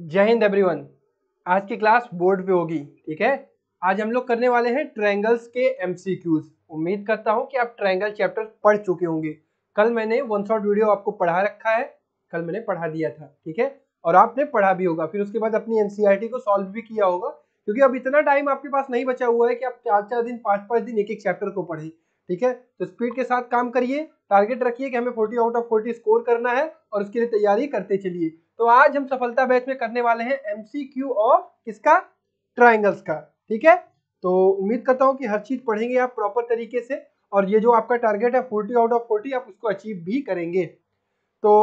जय हिंद एवरीवन। आज की क्लास बोर्ड पे होगी, ठीक है। आज हम लोग करने वाले हैं ट्रायंगल्स के एमसीक्यूज। उम्मीद करता हूं कि आप ट्रायंगल चैप्टर पढ़ चुके होंगे। कल मैंने वन शॉट वीडियो आपको पढ़ा रखा है, कल मैंने पढ़ा दिया था, ठीक है। और आपने पढ़ा भी होगा, फिर उसके बाद अपनी एनसीईआरटी को सॉल्व भी किया होगा, क्योंकि अब इतना टाइम आपके पास नहीं बचा हुआ है कि आप 4-4 दिन 5-5 दिन एक चैप्टर को पढ़ें, ठीक है। तो स्पीड के साथ काम करिए, टारगेट रखिए कि हमें 40 आउट ऑफ 40 स्कोर करना है और उसके लिए तैयारी करते चलिए। तो आज हम सफलता बैच में करने वाले हैं एमसीक्यू ऑफ किसका, ट्रायंगल्स का, ठीक है। तो उम्मीद करता हूं कि हर चीज पढ़ेंगे आप प्रॉपर तरीके से, और ये जो आपका टारगेट है 40 आउट ऑफ 40 आप उसको अचीव भी करेंगे। तो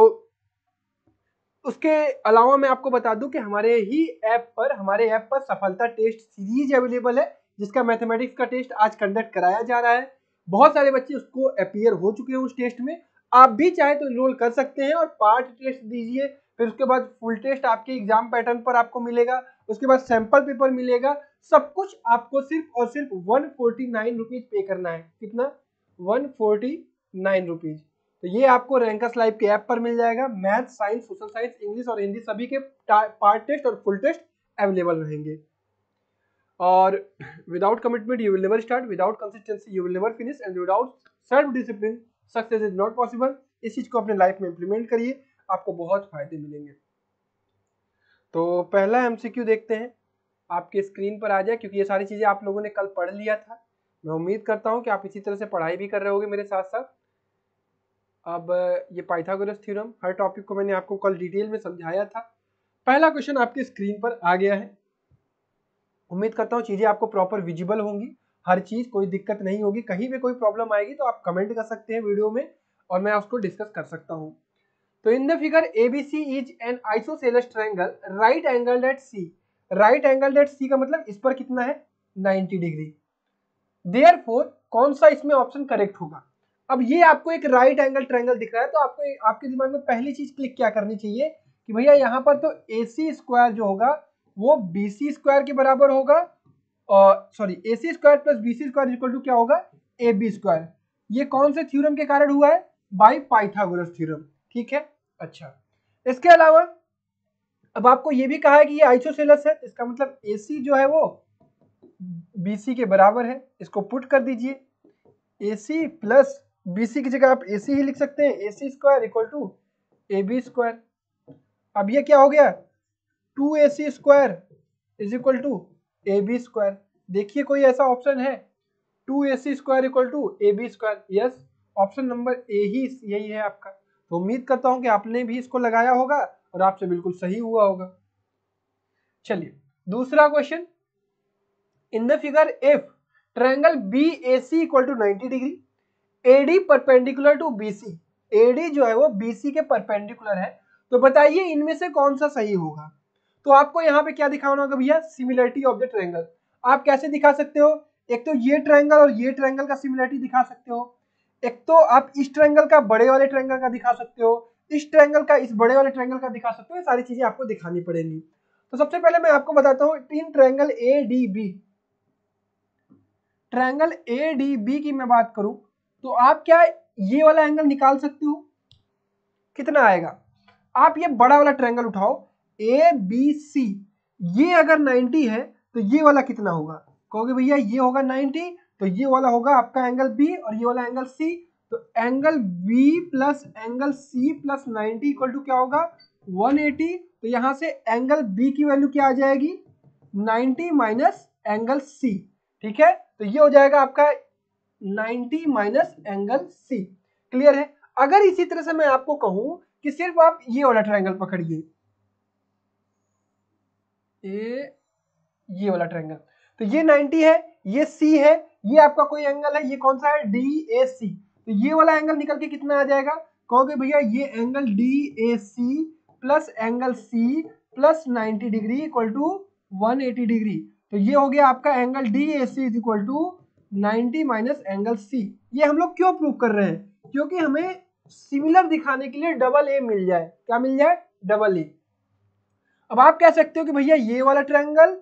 उसके अलावा मैं आपको बता दूं कि हमारे ऐप पर सफलता टेस्ट सीरीज अवेलेबल है, जिसका मैथमेटिक्स का टेस्ट आज कंडक्ट कराया जा रहा है। बहुत सारे बच्चे उसको अपीयर हो चुके हैं उस टेस्ट में। आप भी चाहे तो इनरोल कर सकते हैं और पार्ट टेस्ट दीजिए, फिर उसके बाद फुल टेस्ट आपके एग्जाम पैटर्न पर आपको मिलेगा, उसके बाद सैंपल पेपर मिलेगा। सब कुछ आपको सिर्फ और सिर्फ 149 रुपीज पे करना है। कितना? 149 रुपीज। तो ये आपको रैंकर्स लाइव के ऐप पर मिल जाएगा। Math, science, social science, English और हिंदी सभी के पार्ट टेस्ट और फुल टेस्ट अवेलेबल रहेंगे। और without commitment you will never start, without consistency you will never finish, and without self discipline success is not possible. इस चीज को अपने लाइफ में इंप्लीमेंट करिए, आपको बहुत फायदे मिलेंगे। तो पहला एमसीक्यू देखते हैं, आपके स्क्रीन पर आ जाए, क्योंकि ये सारी चीजें आप लोगों ने कल पढ़ लिया था। मैं उम्मीद करता हूँ कि आप इसी तरह से पढ़ाई भी कर रहे होगे मेरे साथ साथ। अब ये पाइथागोरस थ्योरम, हर टॉपिक को मैंने आपको कल डिटेल में समझाया था। पहला क्वेश्चन आपकी स्क्रीन पर आ गया है। उम्मीद करता हूँ चीजें आपको प्रॉपर विजिबल होंगी, हर चीज, कोई दिक्कत नहीं होगी। कहीं भी कोई प्रॉब्लम आएगी तो आप कमेंट कर सकते हैं वीडियो में और मैं उसको डिस्कस कर सकता हूँ। तो in the figure ABC is an isosceles triangle right angled at C. Right angled at C का मतलब इस पर कितना है? 90 डिग्री। देयरफॉर कौन सा इसमें ऑप्शन करेक्ट होगा? अब ये आपको एक राइट एंगल ट्रायंगल दिख रहा है, तो आपको आपके दिमाग में पहली चीज क्लिक क्या करनी चाहिए कि भैया यहाँ पर तो AC स्क्वायर जो होगा वो BC स्क्वायर के बराबर होगा, और sorry AC square plus BC square equal to क्या होगा? AB square. ये कौन से थ्योरम के कारण हुआ है? बाय पाइथागोरस थ्योरम, ठीक है। अच्छा, इसके अलावा अब आपको ये भी कहा है कि ये आइसोसेलेस है, इसका मतलब AC जो है वो BC के बराबर है। इसको पुट कर दीजिए, AC प्लस BC की जगह आप AC ही लिख सकते हैं, AC square equal to AB square. अब ये क्या हो गया? 2AC square is equal to AB square. देखिए कोई ऐसा ऑप्शन है? 2AC square equal to AB square. Yes, option number A ही यही है आपका। तो उम्मीद करता हूं कि आपने भी इसको लगाया होगा और आपसे बिल्कुल सही हुआ होगा। चलिए दूसरा question, in the figure if triangle BAC equal to 90 degree, AD perpendicular to BC, AD जो है वो BC के परपेंडिकुलर है, तो बताइए इनमें से कौन सा सही होगा? तो आपको यहाँ पे क्या दिखाना होगा भैया? Similarity of the triangle. आप कैसे दिखा सकते हो? एक तो ये ट्रायंगल और ये ट्रायंगल का सिमिलरिटी दिखा सकते हो, एक तो आप इस ट्रायंगल का बड़े वाले ट्रायंगल का दिखा सकते हो, इस ट्रायंगल का इस बड़े वाले ट्रायंगल का दिखा सकते हो। ये सारी चीजें आपको दिखानी पड़ेंगी। तो सबसे पहले मैं आपको बताता हूँ, in triangle ADB, triangle ADB की मैं बात करूं तो आप क्या ये वाला एंगल निकाल सकते हो? कितना आएगा? आप ये बड़ा वाला ट्रायंगल उठाओ ABC, ये अगर 90 है तो ये वाला कितना होगा? कहोगे भैया ये होगा 90, तो ये वाला होगा आपका एंगल B और ये वाला एंगल C। तो angle B plus angle C plus 90 equal to क्या होगा? 180। तो यहां से एंगल B की वैल्यू क्या आ जाएगी? 90 माइनस एंगल C, ठीक है। तो ये हो जाएगा आपका 90 माइनस एंगल C। क्लियर है? अगर इसी तरह से मैं आपको कहूं कि सिर्फ आप ये वाला ट्रायंगल पकड़िए, ये वाला ट्रायंगल, तो ये 90 है, ये C है, ये आपका कोई एंगल है, ये कौन सा है? DAC। तो ये वाला एंगल निकल के कितना आ जाएगा? कहोगे भैया ये angle DAC plus angle C plus 90 degree equal to 180 degree. तो ये हो गया आपका angle DAC is equal to 90 minus angle C। ये हम लोग क्यों प्रूव कर रहे हैं? क्योंकि हमें सिमिलर दिखाने के लिए डबल A मिल जाए। क्या मिल जाए? Double A। अब आप कह सकते हो कि भैया ये वाला ट्रायंगल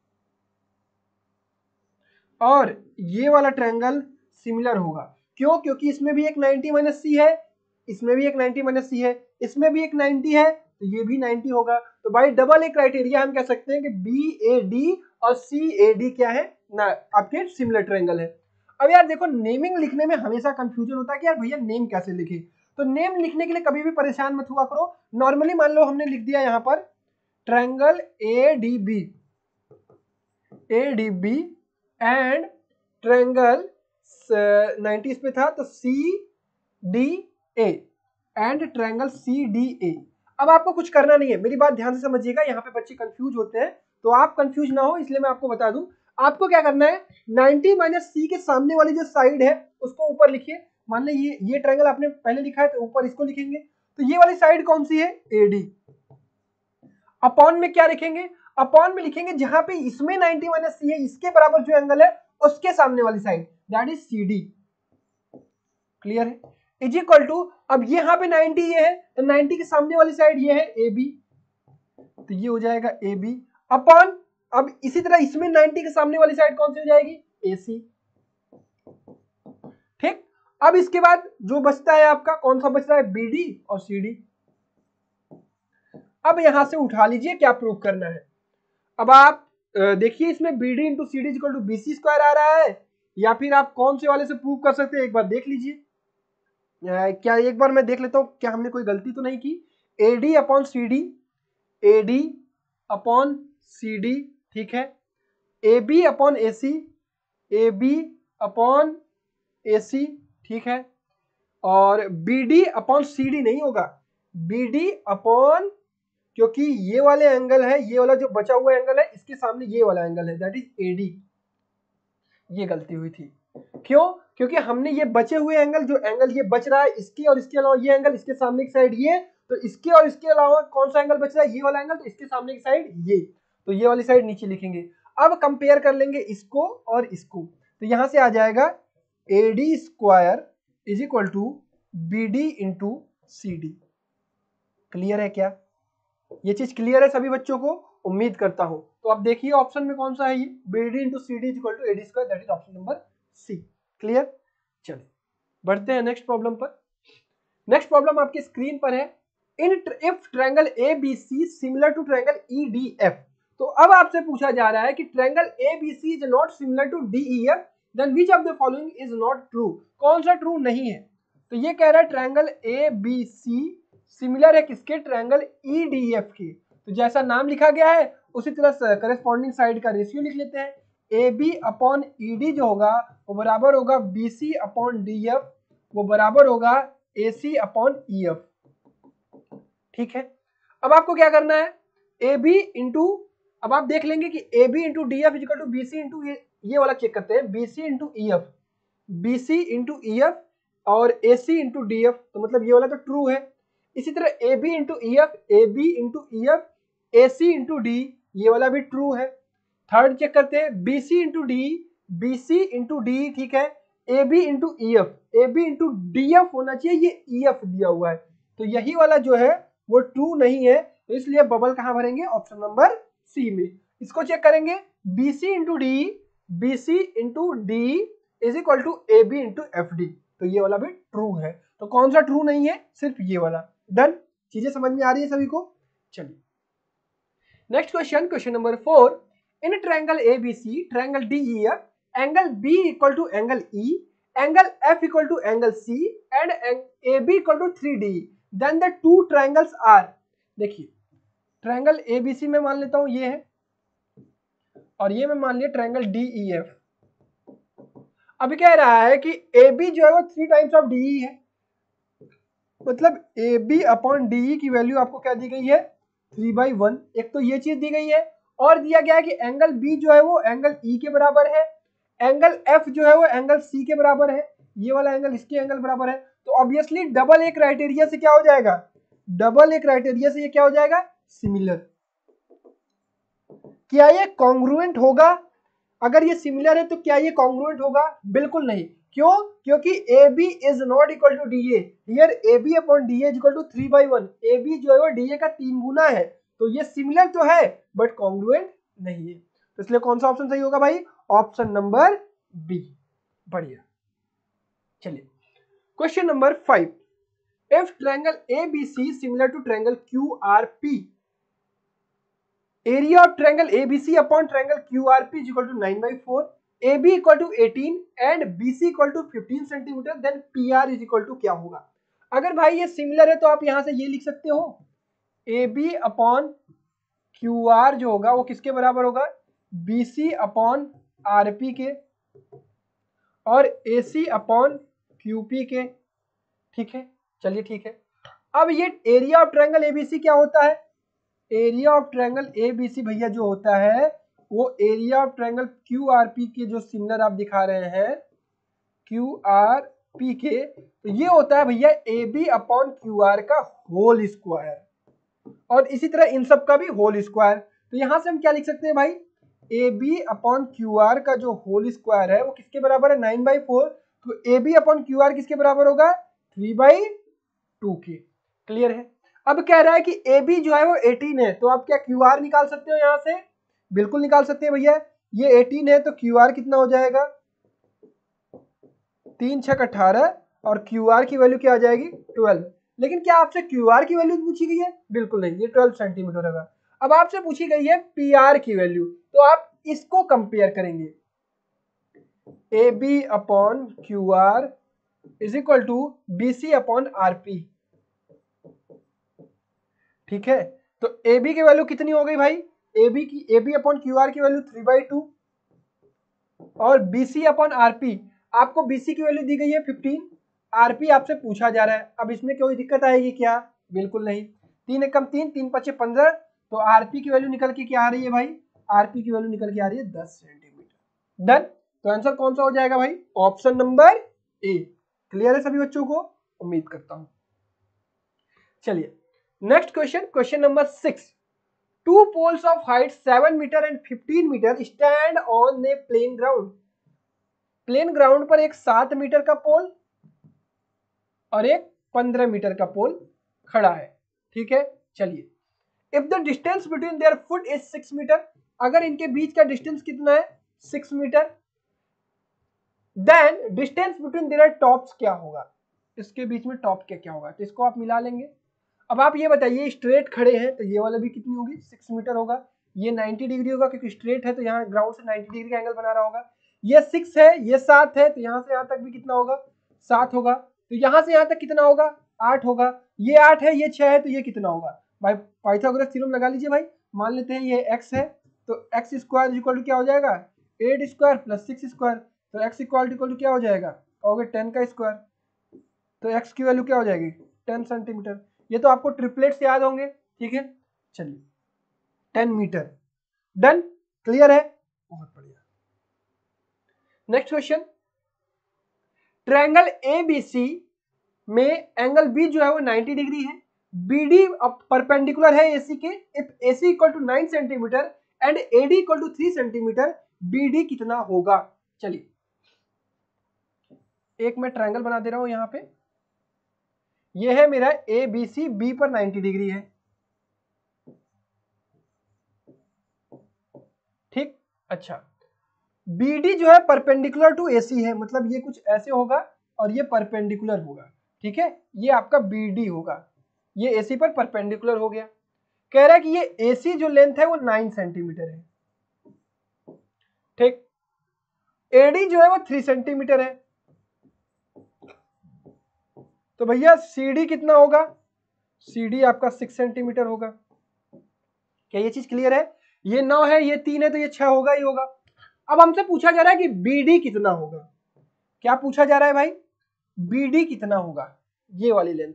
और ये वाला ट्रायंगल सिमिलर होगा। क्यों? क्योंकि इसमें भी एक 90 माइनस C है, इसमें भी एक 90 माइनस C है, इसमें भी एक 90 है, तो ये भी 90 होगा। तो भाई डबल ए क्राइटेरिया हम कह सकते हैं कि BAD और CAD क्या है ना, आपके सिमिलर ट्रायंगल है। अब यार देखो, नेमिंग लिखने में हमेशा कंफ्यूजन होता है कि यार भैया नेम कैसे लिखे। तो नेम लिखने के लिए कभी भी परेशान मत हुआ करो। नॉर्मली मान लो हमने लिख दिया यहाँ पर ट्रायंगल ADB एंड ट्रायंगल 90 पे था तो CDA एंड ट्रायंगल CDA। अब आपको कुछ करना नहीं है, मेरी बात ध्यान से समझिएगा, यहाँ पे बच्चे कंफ्यूज होते हैं, तो आप कंफ्यूज ना हो इसलिए मैं आपको बता दूं। आपको क्या करना है, 90 माइनस C के सामने वाली जो साइड है उसको ऊपर लिखिए। मान ली ये ट्रायंगल आपने पहले लिखा है तो ऊपर इसको लिखेंगे। तो ये वाली साइड कौन सी है, AD। अपॉन में क्या लिखेंगे, अपॉन में लिखेंगे जहां पे इसमें 90 माइनस C है इसके बराबर जो एंगल है उसके सामने वाली side, that is CD। Clear है, इज इक्वल टू, अब ये यहाँ पे 90 ये है तो 90 के सामने वाली साइड ये है AB, तो ये हो जाएगा AB अपॉन, अब इसी तरह इसमें 90 के सामने वाली साइड कौन सी हो जाएगी, AC। ठीक, अब इसके बाद जो बचता है आपका कौन सा बच रहा है, BD और CD। अब यहां से उठा लीजिए क्या प्रूव करना है। अब आप देखिए इसमें BD into CD equal to BC square आ रहा है, या फिर आप कौन से वाले से प्रूव कर सकते हैं एक बार देख लीजिए। क्या एक बार मैं देख लेता हूं क्या हमने कोई गलती तो नहीं की। AD अपॉन CD, ठीक है, AB अपॉन AC, ठीक है, और BD अपॉन CD नहीं होगा, BD अपॉन, क्योंकि ये वाले एंगल है, ये वाला जो बचा हुआ एंगल है इसके सामने ये वाला एंगल है, दैट इज AD। ये गलती हुई थी, क्यों, क्योंकि हमने ये बचे हुए एंगल, जो एंगल ये बच रहा है इसके और इसके अलावा ये एंगल, इसके सामने की साइड ये, तो इसके और इसके अलावा कौन सा एंगल बच रहा है, ये वाला एंगल, तो इसके सामने की साइड ये, तो ये वाली साइड नीचे लिखेंगे। अब कंपेयर कर लेंगे इसको और इसको, तो यहां से आ जाएगा AD square is equal to BD into CD। Clear है क्या, ये चीज क्लियर है सभी बच्चों को, उम्मीद करता हूं। तो आप देखिए ऑप्शन में कौन सा है, ये BD into CD equal to AD square, that is option number C। Clear, चलिए बढ़ते हैं नेक्स्ट प्रॉब्लम पर। नेक्स्ट प्रॉब्लम आपकी स्क्रीन पर है, if triangle ABC similar to triangle EDF। तो अब आपसे पूछा जा रहा है कि triangle ABC is not similar to DEF, then which of the following is not true, कौन सा ट्रू नहीं है। तो ये कह रहा है ट्रायंगल ABC सिमिलर है किसके, ट्रायंगल EDF के। तो जैसा नाम लिखा गया है उसी तरह करस्पॉन्डिंग साइड का रेशियो लिख लेते हैं। AB अपॉन ED जो होगा वो बराबर होगा BC अपॉन DF, वो बराबर होगा AC अपॉन EF। ठीक है, अब आपको क्या करना है, AB इंटू, अब आप देख लेंगे कि AB into DF equal to BC into, ये वाला चेक करते हैं, BC into EF, BC into EF और AC इंटू DF, तो मतलब ये वाला तो ट्रू है। इसी तरह AB into EF, AC into D, ये वाला भी ट्रू है। थर्ड चेक करते हैं BC इंटू D, ठीक है, AB इंटू DF होना चाहिए, ये EF दिया हुआ है, तो यही वाला जो है वो ट्रू नहीं है, तो इसलिए बबल कहां भरेंगे, ऑप्शन नंबर C में। इसको चेक करेंगे BC into D is equal to AB into FD, तो ये वाला भी ट्रू है। तो कौन सा ट्रू नहीं है, सिर्फ ये वाला। डन, चीजें समझ में आ रही है सभी को। चलिए next question, question number 4, in triangle ABC, triangle DEF, angle B equal to angle E, angle F equal to angle C and AB equal to 3D, then the two triangles are. देखिए triangle ABC में मान लेता हूं ये है, और ये मैं मान लिया ट्रायंगल DEF। अभी कह रहा है कि AB जो है वो 3 टाइम्स ऑफ DE है, मतलब AB अपॉन DE की वैल्यू आपको क्या दी गई है, 3/1। एक तो ये चीज दी गई है, और दिया गया है कि एंगल B जो है वो एंगल E के बराबर है, एंगल F जो है वो एंगल C के बराबर है, ये वाला एंगल इसके एंगल बराबर है। तो ऑब्वियसली डबल ए क्राइटेरिया से क्या हो जाएगा, डबल ए क्राइटेरिया से ये क्या हो जाएगा, सिमिलर। क्या ये कॉन्ग्रुएंट होगा, अगर ये सिमिलर है तो क्या ये कॉन्ग्रुएंट होगा, बिल्कुल नहीं। क्यों, क्योंकि AB is not equal to DA, here AB upon DA is equal to 3/1, AB जो है वो DA का 3 गुना है, तो ये सिमिलर तो है बट कॉन्ग्रुएंट नहीं है, तो इसलिए कौन सा ऑप्शन सही होगा भाई, ऑप्शन नंबर बी। बढ़िया, चलिए question number 5, if triangle ABC similar to triangle QRP, area of triangle ABC upon triangle QRP is equal to 9/4, AB equal to 18 and BC equal to 15 centimetre, then PR is equal to क्या होगा? अगर भाई ये similar है तो आप यहां से ये लिख सकते हो AB अपॉन QR जो होगा वो किसके बराबर होगा? BC अपॉन RP के और AC अपॉन QP के। ठीक है, चलिए ठीक है। अब ये एरिया ऑफ ट्रायंगल ABC क्या होता है? एरिया ऑफ ट्रायंगल ABC भैया जो होता है वो एरिया ऑफ ट्रायंगल QRP के जो सिमिलर आप दिखा रहे हैं QRP के, तो ये होता है भैया AB अपॉन QR का होल स्क्वायर, और इसी तरह इन सब का भी होल स्क्वायर। तो यहां से हम क्या लिख सकते हैं भाई? AB अपॉन QR का जो होल स्क्वायर है वो किसके बराबर है? 9/4। तो AB अपॉन QR किसके बराबर होगा? 3/2 के। क्लियर है? अब कह रहा है कि AB जो है वो 18 है, तो आप क्या QR निकाल सकते हो यहां से? बिल्कुल निकाल सकते हैं भैया। ये 18 है तो QR कितना हो जाएगा? 3 × 6 = 18 और QR की वैल्यू क्या आ जाएगी? 12। लेकिन क्या आपसे QR की वैल्यू पूछी गई है? बिल्कुल नहीं, ये 12 सेंटीमीटर होगा। अब आपसे पूछी गई है PR की वैल्यू, तो आप इसको कंपेयर करेंगे। AB upon QR is equal to BC upon RP। ठीक है, तो AB की वैल्यू कितनी हो गई भाई? AB अपॉन QR की वैल्यू 3/2 और BC अपॉन RP, आपको BC की वैल्यू दी गई है 15, RP आपसे पूछा जा रहा है। अब इसमें कोई दिक्कत आएगी क्या? बिल्कुल नहीं। 3 × 3 3 × 5 = 15, तो RP की वैल्यू निकल के क्या आ रही है भाई? RP की वैल्यू निकल के आ रही है 10 सेंटीमीटर। डन। तो आंसर कौन सा हो जाएगा भाई? ऑप्शन नंबर ए। क्लियर है सभी बच्चों को? उम्मीद करता हूं। चलिए next question, question number 6। Two poles of height 7 metre and 15 metre stand on a plane ground. Plane ground पर एक 7 मीटर का पोल और एक 15 मीटर का पोल खड़ा है। ठीक है, चलिए। If the distance between their foot is 6 metre, अगर इनके बीच का डिस्टेंस कितना है? 6 metre, then distance between their tops क्या होगा? इसके बीच में टॉप क्या होगा? तो इसको आप मिला लेंगे। अब आप ये बताइए, स्ट्रेट खड़े हैं तो ये वाला भी कितनी होगी? 6 मीटर होगा। ये 90 डिग्री होगा क्योंकि स्ट्रेट है तो यहाँ ग्राउंड से 90 डिग्री का एंगल बना रहा होगा। ये 6 है, ये 7 है, तो यहाँ से यहाँ तक भी कितना होगा? 7 होगा। तो यहाँ से यहाँ तक कितना होगा? 8 होगा। ये 8 है, ये 6 है, तो ये कितना होगा भाई? पाइथागोरस थ्योरम लगा लीजिए भाई। मान लेते हैं ये x है, तो x स्क्वायर इक्वल टू क्या हो जाएगा? 8 स्क्वायर प्लस 6 स्क्वायर, तो x इक्वल टू क्या हो जाएगा? कहोगे 10 का स्क्वायर, तो x की वैल्यू क्या हो जाएगी? 10 सेंटीमीटर। ये तो आपको ट्रिपलेट्स याद होंगे। ठीक है, चलिए 10 मीटर। डन, क्लियर है? बहुत बढ़िया। नेक्स्ट क्वेश्चन, ट्रायंगल ABC में एंगल B जो है वो 90 डिग्री है, BD परपेंडिकुलर है AC के। If AC equal to 9 centimetre and AD equal to 3 centimetre, BD कितना होगा? चलिए एक मैं ट्रायंगल बना दे रहा हूं यहां पे। ये है मेरा ABC, B पर 90 डिग्री है। ठीक, अच्छा। BD जो है परपेंडिकुलर टू AC है, मतलब ये कुछ ऐसे होगा और ये परपेंडिकुलर होगा। ठीक है, ये आपका BD होगा, ये AC पर परपेंडिकुलर हो गया। कह रहा है कि ये AC जो लेंथ है वो 9 सेंटीमीटर है। ठीक, AD जो है वो 3 सेंटीमीटर है। तो भैया CD कितना होगा? CD आपका 6 सेंटीमीटर होगा। क्या ये चीज क्लियर है? ये 9 है, ये 3 है, तो ये 6 होगा ही होगा। अब हमसे पूछा जा रहा है कि BD कितना होगा। क्या पूछा जा रहा है भाई? BD कितना होगा, ये वाली लेंथ।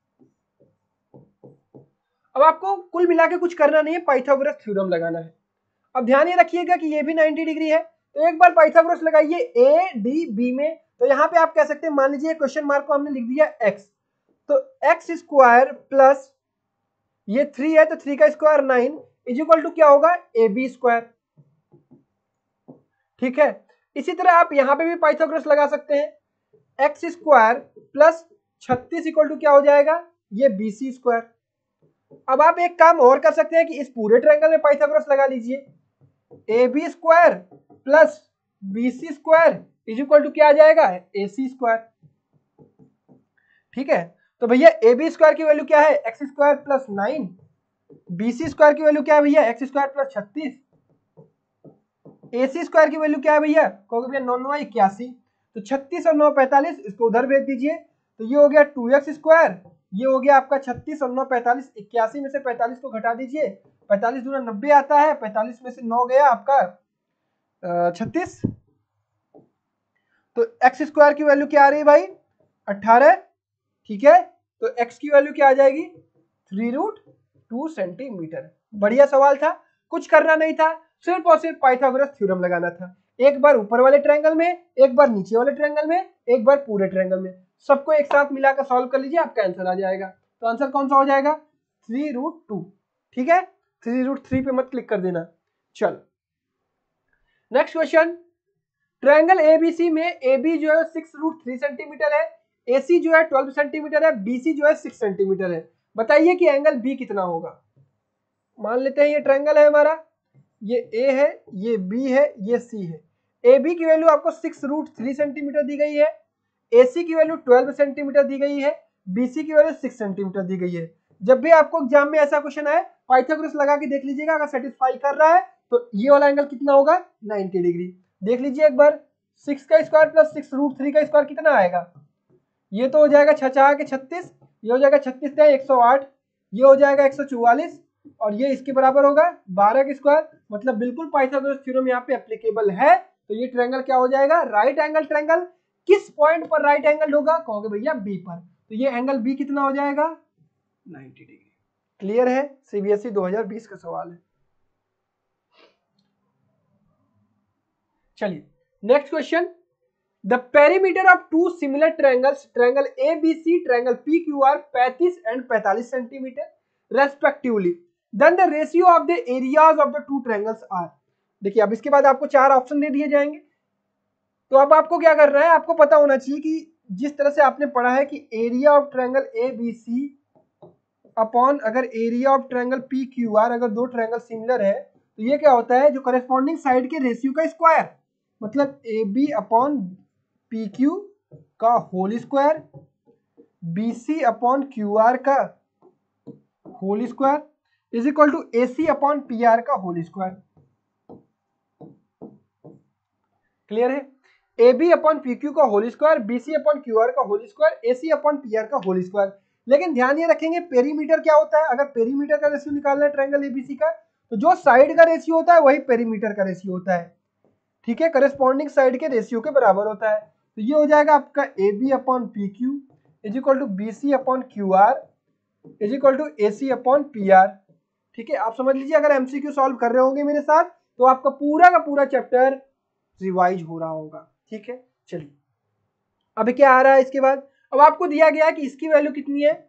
अब आपको कुल मिला के कुछ करना नहीं है, पाइथागोरस थ्योरम लगाना है। अब ध्यान ये रखिएगा कि ये भी 90 डिग्री है, तो एक बार पाइथागोरस लगाइए ADB में। तो यहाँ पे आप कह सकते हैं, मान लीजिए क्वेश्चन मार्क को हमने लिख दिया x, तो x स्क्वायर प्लस ये 3 है तो 3 का स्क्वायर 9 इज इक्वल टू क्या होगा? AB square. ठीक है, इसी तरह आप यहां पे भी पाइथागोरस लगा सकते हैं। X square plus 36 equal to क्या हो जाएगा? ये BC स्क्वायर। अब आप एक काम और कर सकते हैं कि इस पूरे ट्रायंगल में पाइथागोरस लगा लीजिए। AB square plus BC square is equal to क्या आ जाएगा? AC square. ठीक है, तो भैया ए बी स्क्वायर की वैल्यू क्या है, x square plus 9, B C square की वैल्यू क्या है भैया, x square plus 36, A C square की वैल्यू क्या है भैया, कहोगे भैया 9 9 81, तो 36 और 9 45, इसको उधर भेज दीजिए, तो ये हो गया 2x स्क्वायर, ये हो गया आपका 36 और 9 45, 81 में से 45 को घटा दीजिए, 45 दूना 90 आता है, 45 में से 9 गया आपका 36, तो एक्स स्क्वायर की वैल्यू क्या आ रही है भाई 18, ठीक है, तो एक्स की वैल्यू क्या आ जाएगी 3√2 सेंटीमीटर। बढ़िया सवाल था, कुछ करना नहीं था, सिर्फ और सिर्फ पाइथागोरस थ्योरम लगाना था, एक बार ऊपर वाले ट्रायंगल में, एक बार नीचे वाले ट्रायंगल में, एक बार पूरे ट्रायंगल में, सबको एक साथ मिलाकर सॉल्व कर लीजिए, आपका आंसर आ जाएगा। तो आंसर कौन सा हो जाएगा 3√2, ठीक है, 3√3 पे मत क्लिक कर देना। चल नेक्स्ट क्वेश्चन, ट्रायंगल एबीसी में AB जो है 6√3 सेंटीमीटर है, AC जो है 12 सेंटीमीटर है, BC जो है 6 सेंटीमीटर है, बताइए कि एंगल B कितना होगा। मान लेते हैं ये ट्रायंगल है हमारा, ये A है, ये B है, ये C है, AB की वैल्यू आपको 6√3 सेंटीमीटर दी गई है, AC की वैल्यू 12 सेंटीमीटर दी गई है, BC की वैल्यू 6 सेंटीमीटर दी गई है। जब भी आपको एग्जाम में ऐसा क्वेश्चन आए पाइथागोरस लगा के देख लीजिएगा, अगर सेटिस्फाई कर रहा है तो ये वाला एंगल कितना होगा 90 डिग्री। देख लीजिए एक बार, 6 का स्क्वायर प्लस 6√3 का स्क्वायर कितना आएगा, ये तो हो जाएगा 6 के 36, ये हो जाएगा 36 का 108, ये हो जाएगा 144, और ये इसके बराबर होगा 12 का स्क्वायर, मतलब बिल्कुल पाइथागोरस थ्योरम यहाँ पे एप्लीकेबल है। तो ये ट्रायंगल क्या हो जाएगा, राइट एंगल ट्रायंगल। किस पॉइंट पर राइट एंगल होगा, कहोगे भैया बी पर, तो ये एंगल बी कितना हो जाएगा 90 डिग्री। क्लियर है, सीबीएसई 2020 का सवाल है। चलिए next question, the perimeter of two similar triangles, triangle ABC, triangle PQR 35 and 45 centimetre respectively, then the ratio of the areas of the two triangles are. देखिए अब इसके बाद आपको 4 ऑप्शन दे दिए जाएंगे, तो अब आपको क्या करना है, आपको पता होना चाहिए कि जिस तरह से आपने पढ़ा है कि area of triangle ABC upon अगर एरिया ऑफ ट्रायंगल PQR, अगर दो ट्रायंगल सिमिलर है तो ये क्या होता है, जो करेस्पॉन्डिंग साइड के रेशियो का स्क्वायर, मतलब AB अपॉन PQ का whole square, BC upon QR का whole square is equal to AC upon PR का होल स्क्वायर। क्लियर है, AB अपॉन PQ का whole square, BC upon QR का whole square, AC upon PR का whole square. लेकिन ध्यान ये रखेंगे पेरीमीटर क्या होता है, अगर पेरीमीटर का रेशियो निकालना है ट्रायंगल ABC का, तो जो साइड का रेशियो होता है वही पेरीमीटर का रेशियो होता है, ठीक है, करस्पॉन्डिंग साइड के रेशियो के बराबर होता है। तो ये हो जाएगा आपका AB upon PQ is equal to BC upon QR is equal to AC upon PR। ठीक है, आप समझ लीजिए अगर MCQ सॉल्व कर रहे होंगे मेरे साथ तो आपका पूरा का पूरा चैप्टर रिवाइज हो रहा होगा। ठीक है, चलिए अब क्या आ रहा है इसके बाद, अब आपको दिया गया है कि इसकी वैल्यू कितनी है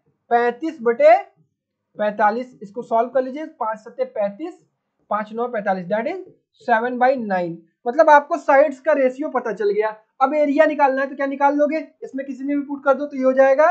35/45, इसको सॉल्व कर लीजिए, 5 7 35, 5 9 45, दैट इज 7/9, मतलब आपको साइड्स का रेशियो पता चल गया। अब एरिया निकालना है तो क्या निकाल लोगे, इसमें किसी में भी पुट कर दो तो ये हो जाएगा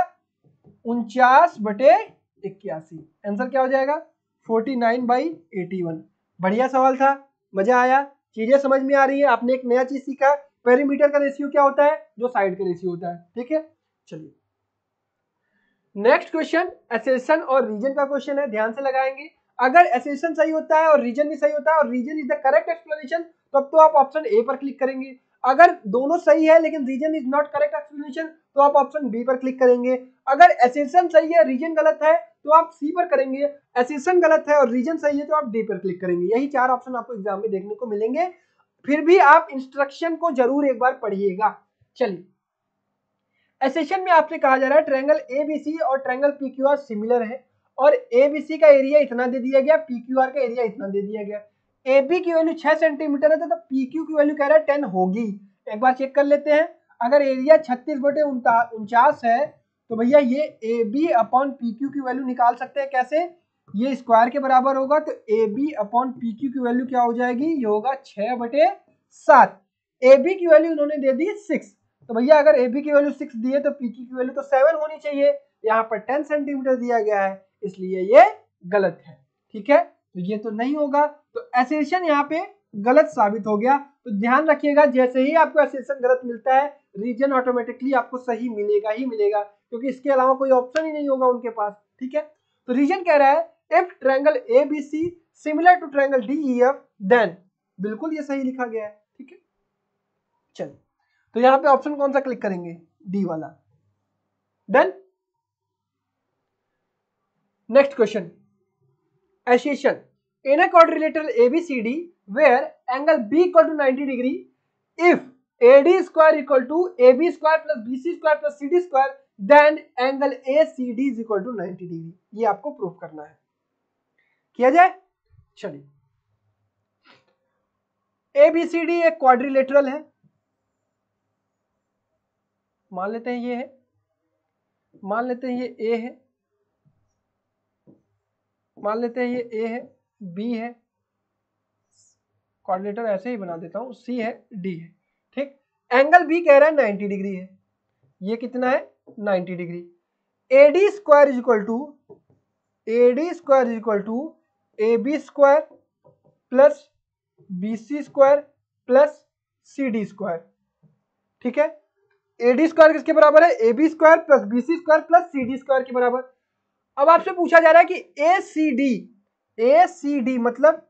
49/81, आंसर क्या हो जाएगा 49/81। बढ़िया सवाल था, मजा आया, चीजें समझ में आ रही है, आपने एक नया चीज सीखा, पेरीमीटर का रेशियो क्या होता है, जो साइड का रेशियो होता है। ठीक है, चलिए नेक्स्ट क्वेश्चन, एसेशन और रीजन का क्वेश्चन है, ध्यान से लगाएंगे। अगर एसेशन सही होता है और रीजन भी सही होता है और reason is the correct explanation, तब तो आप ऑप्शन ए पर क्लिक करेंगे। अगर दोनों सही है लेकिन reason is not correct explanation, तो आप ऑप्शन बी पर क्लिक करेंगे। अगर एसेशन सही है रीजन गलत है तो आप सी पर करेंगे, एसेशन गलत है और रीजन सही है तो आप डी पर क्लिक करेंगे। यही 4 ऑप्शन आपको एग्जाम में देखने को मिलेंगे, फिर भी आप इंस्ट्रक्शन को जरूर एक बार पढ़िएगा। चलिए एसेशन में आपसे कहा जा रहा है ट्रायंगल ABC और ट्रायंगल PQR सिमिलर है और ABC का एरिया इतना दे दिया गया, PQR का एरिया इतना दे दिया गया। AB की वैल्यू 6 सेंटीमीटर है तो PQ की वैल्यू कह रहा है 10 होगी। एक बार चेक कर लेते हैं, अगर एरिया 36/49 है तो भैया ये AB अपॉन PQ की वैल्यू निकाल सकते हैं कैसे, ये स्क्वायर के बराबर होगा, तो AB अपॉन PQ की वैल्यू क्या हो जाएगी, ये होगा 6/7। AB की वैल्यू उन्होंने दे दी 6, तो भैया अगर AB की वैल्यू 6 दी है तो PQ की वैल्यू तो 7 होनी चाहिए, यहाँ पर 10 सेंटीमीटर दिया गया है इसलिए ये गलत है। ठीक है, तो ये तो नहीं होगा, तो एसेशन यहाँ पे गलत साबित हो गया। तो ध्यान रखिएगा जैसे ही आपको एसेशन गलत मिलता है रीजन ऑटोमेटिकली आपको सही मिलेगा ही मिलेगा। क्योंकि इसके अलावा कोई ऑप्शन ही नहीं होगा उनके पास, ठीक है। तो रीजन कह रहा है if triangle ABC similar to triangle DEF then, बिल्कुल ये सही लिखा गया है, ठीक है। चलिए, तो यहाँ पे ऑप्शन कौन सा क्लिक करेंगे, डी वाला। Then next question, association in a quadrilateral ABCD where angle B equal to 90 degree if AD square equal to AB square plus BC square plus CD square then angle ACD is equal to 90 degree। ये आपको prove करना है, किया जाए। चलिए, ABCD एक quadrilateral है, मान लेते हैं ये है, मान लेते हैं ये A है, मान लेते हैं ये A है, B है, क्वाड्रिलेटर ऐसे ही बना देता हूं, C है, D है, ठीक। एंगल B कह रहा है 90 डिग्री है, ये कितना है 90 degree. AD square is equal to AB square plus BC square plus CD square, ठीक है। AD स्क्वायर किसके बराबर है, AB square plus BC square plus CD square के बराबर। अब आपसे पूछा जा रहा है कि ACD मतलब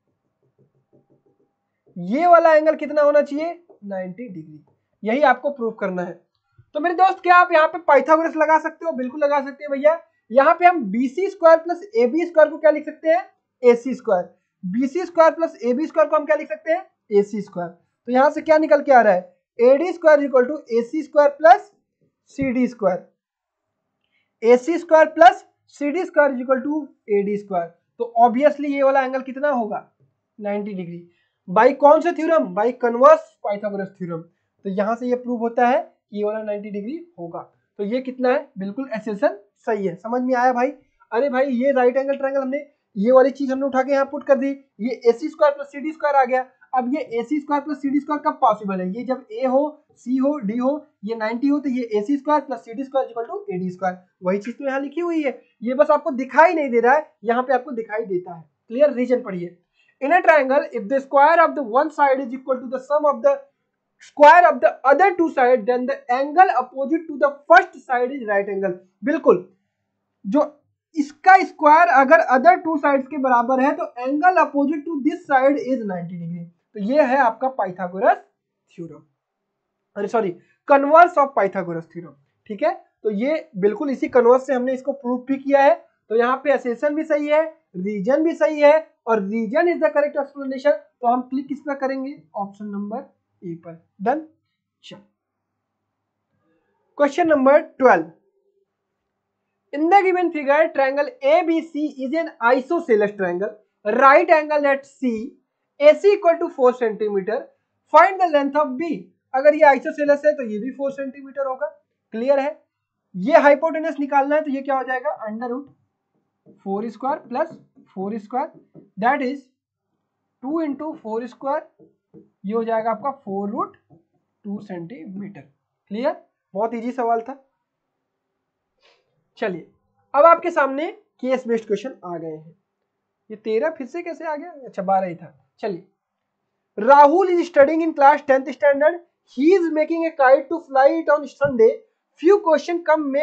ये वाला एंगल कितना होना चाहिए 90 डिग्री, यही आपको प्रूव करना है। तो मेरे दोस्त, क्या आप यहाँ पे पाइथागोरस लगा सकते हो, बिल्कुल लगा सकते हैं भैया। यहाँ पे हम BC square plus AB square को क्या लिख सकते हैं, AC square. BC square plus AB square को हम क्या लिख सकते हैं, AC स्क्वायर। तो यहाँ से क्या निकल के आ रहा है, AD square equal to AC square plus CD square, AC square plus CD square equal to AD square. तो ऑब्वियसली ये वाला एंगल कितना होगा 90 डिग्री। बाई कौन से theorem, by converse Pythagoras theorem. तो यहां से ये प्रूव होता है कि ये वाला 90 डिग्री होगा। तो ये कितना है, बिल्कुल एसेसन सही है। समझ में आया भाई। अरे भाई, ये राइट एंगल ट्रायंगल हमने ये वाली चीज हमने उठा के यहाँ पुट कर दी, ये AC square plus CD square आ गया। अब ये AC square plus CD square कब पॉसिबल है, ये जब A हो, C हो, D हो, ये 90 हो, तो ये AC square plus CD square equal to AD square. वही चीज तो यहाँ लिखी हुई है, ये बस आपको दिखाई नहीं दे रहा है, यहाँ पे आपको दिखाई देता है। क्लियर, रीजन पढ़िए। In a triangle, if the square of the one side is equal to the sum of the square of the other two sides, then the angle opposite to the first side is right angle। बिल्कुल, जो इसका square अगर other two sides के बराबर है तो angle opposite to this side is 90 degree. तो ये है आपका पाइथागोरस थ्योरम, अरे sorry, converse of Pythagoras theorem, ठीक है। तो ये बिल्कुल इसी कन्वर्स से हमने इसको प्रूव भी किया है। तो यहाँ पे एसेसन भी सही है, रीजन भी सही है, और reason is the correct explanation. तो हम क्लिक किस पर करेंगे, ऑप्शन नंबर ए पर। Done. Question number 12, in the given figure triangle ABC is an isosceles triangle, right angle at C, AC equal to 4 cm, find the length of B। अगर ये isosceles है तो ये भी 4 सेंटीमीटर होगा। Clear है। ये हाइपोटेनस निकालना है तो ये क्या हो जाएगा, under root 4 square plus 4 square, that is 2 into 4 square, ये हो जाएगा आपका 4 रूट 2 सेंटीमीटर। क्लियर, बहुत इजी सवाल था। चलिए, अब आपके सामने केस बेस्ड क्वेश्चन आ गए हैं। ये 13 फिर से कैसे आ गया, अच्छा 12 ही था। चलिए, Rahul is studying in class 10th standard, he is making a kite to fly it on Sunday, few question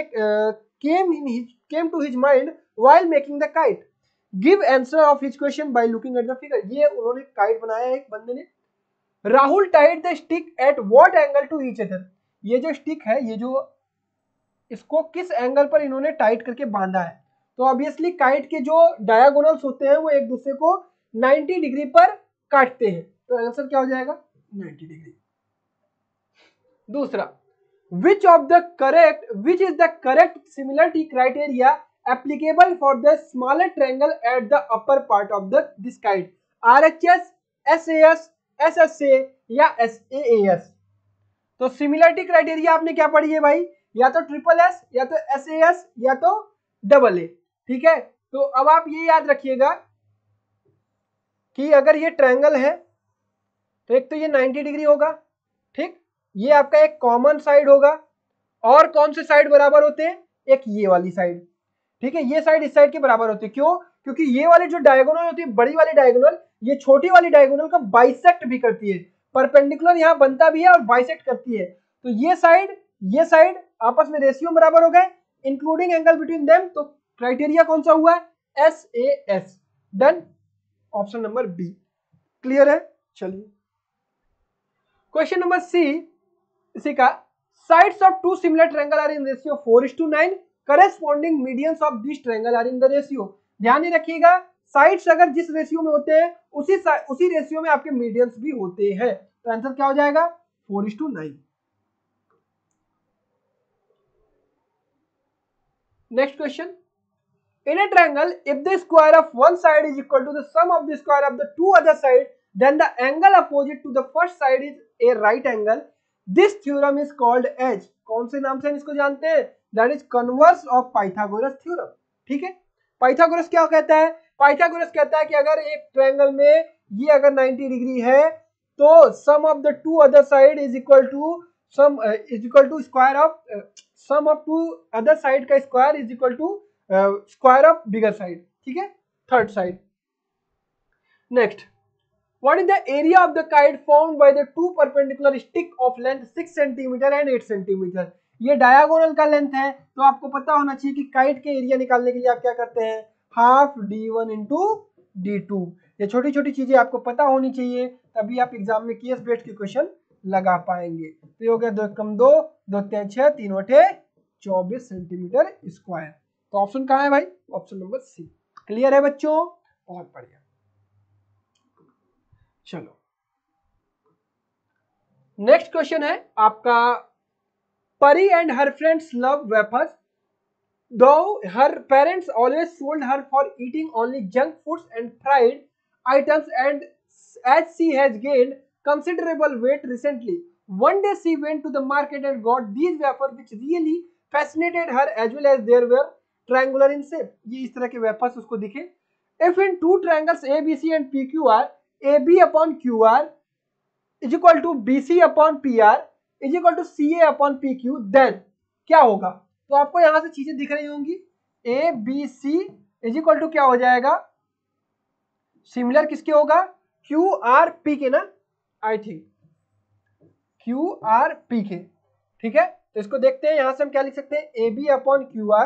came to his mind while making the kite, give answer of his question by looking at the figure। ये उन्होंने kite बनाया है एक बंदे ने। Rahul tied the stick at what angle to each other, ये जो stick है, ये जो इसको किस एंगल पर इन्होंने टाइट करके बांधा है। तो ऑब्वियसली काइट के जो डायगोनल्स होते हैं वो एक दूसरे को 90 डिग्री पर काटते हैं। तो आंसर क्या हो जाएगा, 90 डिग्री। दूसरा, which is the correct similarity criteria applicable for the smaller triangle at the upper part of this kite, RHS, SAS, SSA या SAAS। तो सिमिलरिटी क्राइटेरिया आपने क्या पढ़ी है भाई, या तो SSS या तो SAS या तो AA, ठीक है। तो अब आप ये याद रखिएगा कि अगर ये ट्रायंगल है तो एक तो ये 90 डिग्री होगा, ठीक, ये आपका एक कॉमन साइड होगा, और कौन से साइड बराबर होते हैं, एक ये वाली साइड, ठीक है, ये साइड इस साइड के बराबर होती है। क्यों, क्योंकि ये वाली जो डायगोनल होती है, बड़ी वाली डायगोनल, ये छोटी वाली डायगोनल का बाइसेक्ट भी करती है, परपेंडिकुलर यहाँ बनता भी है और बाइसेक्ट करती है। तो ये साइड ये साइड आपस में रेशियो बराबर हो गए इंक्लूडिंग एंगल बिटवीन देम, तो क्राइटेरिया कौन सा हुआ है, SAS। Done, option number B clear है। चलिए क्वेश्चन नंबर सी, इसी का sides of two similar triangle are in ratio 4:9, corresponding medians of this triangle are in the ratio. ध्यान ही रखिएगा, साइड्स अगर जिस रेशियो में होते हैं उसी रेशियो में आपके मीडियंस भी होते हैं, तो आंसर क्या हो जाएगा 4:9। Next question, in a triangle if the square of one side is equal to the sum of the square of the two other side then the angle opposite to the first side is a right angle, this theorem is called as, कौन से नाम से हम इसको जानते हैं, that is converse of Pythagoras theorem। ठीक है, पाइथागोरस क्या कहता है, पाइथागोरस कहता है कि अगर एक ट्रायंगल में ये अगर 90 डिग्री है तो sum of the two other side is equal to square of sum of two other side का square is equal to square of bigger side. ठीक है, third side. Next, what is the area of the kite formed by the two perpendicular stick of length 6 centimetre and 8 centimetre. ये diagonal का length है, तो आपको पता होना चाहिए कि काइट के एरिया निकालने के लिए आप क्या करते हैं, हाफ d1 इंटू d2। ये छोटी छोटी चीजें आपको पता होनी चाहिए, तभी आप एग्जाम में केस बेस्ड के क्वेश्चन लगा पाएंगे। तो ये हो गया 2 कम 2, 2 3 6, 3 बटे 24 सेंटीमीटर स्क्वायर। तो ऑप्शन कहाँ है भाई, ऑप्शन नंबर सी। क्लियर है बच्चों, बहुत बढ़िया। चलो नेक्स्ट क्वेश्चन है आपका, Pari and her friends love wafers though her parents always scold her for eating only junk foods and fried items and as she has gained considerable weight recently, one day she went to the market and got these wafers which really fascinated her as well as they were triangular in shape। ये इस तरह के wafers उसको दिखे। If in two triangles ABC and PQR, AB upon QR is equal to BC upon PR is equal to CA upon PQ, then क्या होगा, तो आपको यहां से चीजें दिख रही होंगी, ABC is equal to क्या हो जाएगा, सिमिलर किसके होगा, QRP के ना, आई थिंक QRP के। ठीक है, तो इसको देखते हैं, यहां से हम क्या लिख सकते हैं, AB upon QR,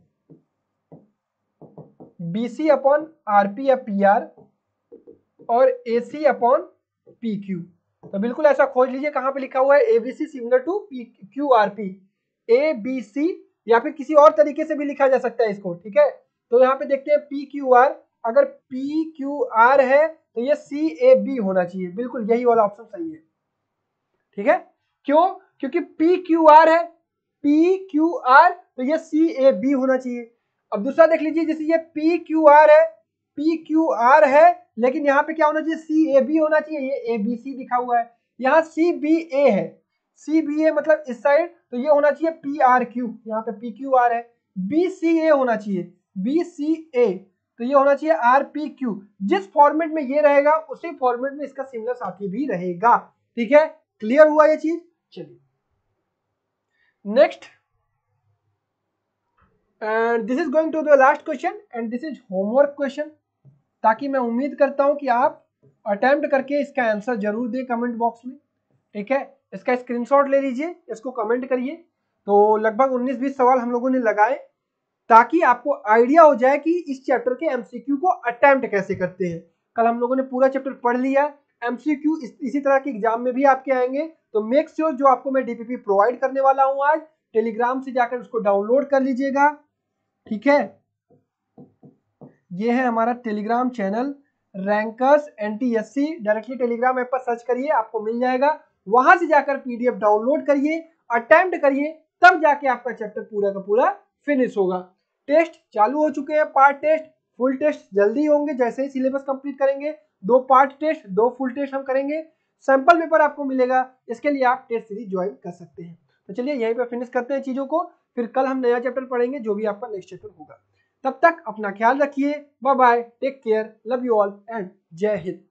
BC upon RP या PR और AC अपॉन PQ। तो बिल्कुल ऐसा खोज लीजिए, कहां पे लिखा हुआ है ABC similar to QRP, ABC या फिर किसी और तरीके से भी लिखा जा सकता है इसको। ठीक है, तो यहाँ पे देखते हैं PQR, अगर PQR है तो ये CAB होना चाहिए, बिल्कुल यही वाला ऑप्शन सही है। ठीक है, क्यों, क्योंकि PQR है, PQR तो ये CAB होना चाहिए। अब दूसरा देख लीजिए, जैसे ये PQR है लेकिन यहाँ पे क्या होना चाहिए, CAB होना चाहिए, ये ABC लिखा हुआ है, यहाँ CBA है, CBA मतलब इस साइड, तो ये होना चाहिए PRQ, यहाँ पे PQR है, BCA होना चाहिए, BCA तो ये होना चाहिए RPQ। जिस फॉर्मेट में ये रहेगा उसी फॉर्मेट में इसका सिमिलर साथी भी रहेगा। ठीक है, क्लियर हुआ ये चीज। चलिए next, and this is going to the last question and this is homework question, ताकि मैं उम्मीद करता हूं कि आप अटेम्प्ट करके इसका आंसर जरूर दें कमेंट बॉक्स में। ठीक है, इसका स्क्रीनशॉट ले लीजिए, इसको कमेंट करिए। तो लगभग 19-20 सवाल हम लोगों ने लगाए ताकि आपको आइडिया हो जाए कि इस चैप्टर के एमसीक्यू को अटेम्प्ट कैसे करते हैं। कल हम लोगों ने पूरा चैप्टर पढ़ लिया, एमसीक्यू इसी तरह के एग्जाम में भी आपके आएंगे, तो मेक श्योर जो आपको मैं डीपीपी प्रोवाइड करने वाला हूं आज, टेलीग्राम से जाकर उसको डाउनलोड कर लीजिएगा। ठीक है, ये है हमारा Telegram channel rankers NTSC, directly Telegram app पर सर्च करिए, आपको मिल जाएगा, वहां से जाकर PDF डाउनलोड करिए, अटेम्प्ट करिए, तब जाके आपका चैप्टर पूरा का पूरा फिनिश होगा। टेस्ट चालू हो चुके हैं, पार्ट टेस्ट, फुल टेस्ट जल्दी होंगे, जैसे ही सिलेबस कंप्लीट करेंगे 2 पार्ट टेस्ट 2 फुल टेस्ट हम करेंगे, सैंपल पेपर आपको मिलेगा, इसके लिए आप टेस्ट सीरीज ज्वाइन कर सकते हैं। तो चलिए यहीं पे फिनिश करते हैं चीजों को, फिर कल हम नया चैप्टर पढ़ेंगे जो भी आपका नेक्स्ट चैप्टर होगा। तब तक अपना ख्याल रखिए, bye bye, take care, love you all and जय हिंद।